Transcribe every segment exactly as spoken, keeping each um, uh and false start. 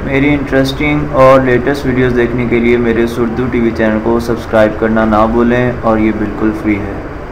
मेरी इंटरेस्टिंग और latest videos देखने के लिए मेरे उर्दू टीवी चैनल को सब्सक्राइब करना ना भूलें और ये बिल्कुल फ्री है।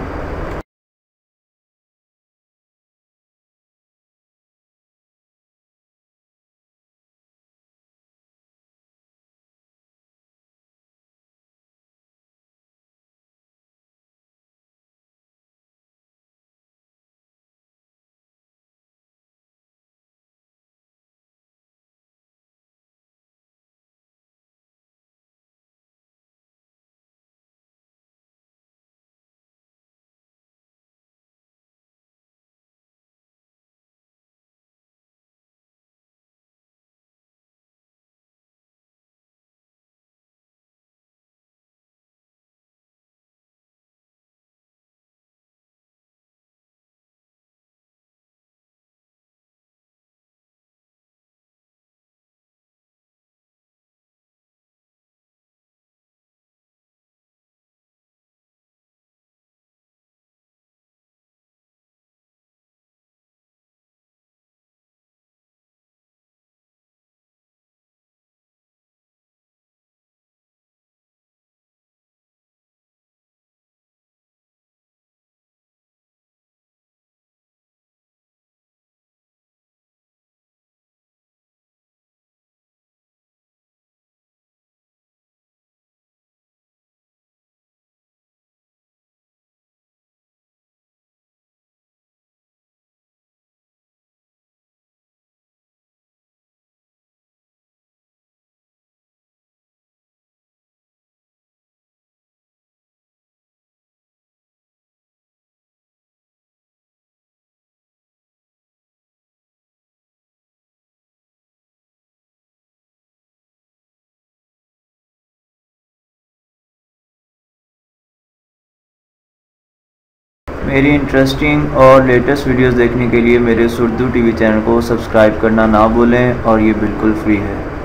मेरी इंटरेस्टिंग और लेटेस्ट वीडियोस देखने के लिए मेरे उर्दू टीवी चैनल को सब्सक्राइब करना ना भूलें और ये बिल्कुल फ्री है।